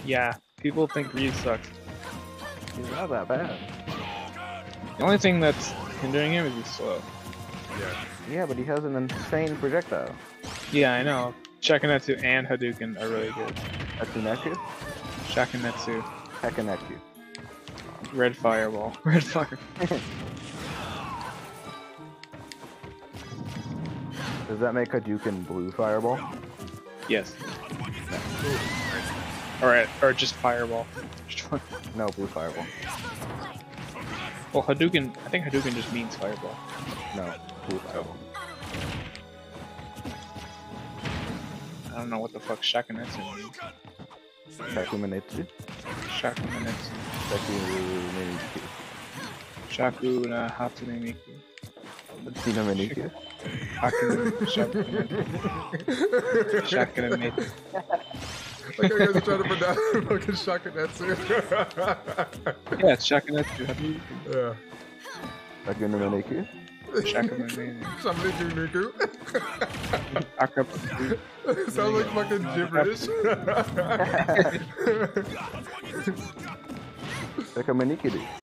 Yeah, people think Ryu sucks. He's not that bad. The only thing that's hindering him is he's slow. Yeah. Yeah, but he has an insane projectile. Yeah, I know. Shakunetsu and Hadouken are really good. Hatsuneku? Shakunetsu. Hekaneku. Red Fireball. Red Fire. Does that make Hadouken blue fireball? Yes. Alright, or just Fireball. No, blue fireball. Well, Hadouken, I think Hadouken just means Fireball. No, blue fireball. I don't know what the fuck Shakunetsu means. Shakuminitsu? Shakuminitsu. Shakumininiku. Shakuna Hatsune Miku. Shakumininiku. Shakumininido. Like I guys are trying to pronounce fucking Shakunetsu. Yeah, it's Shakunetsu. Yeah. Shakumininiku. Shakumininido. Shakuminiku. Akapu. Sounds like fucking gibberish. Shakumininiku.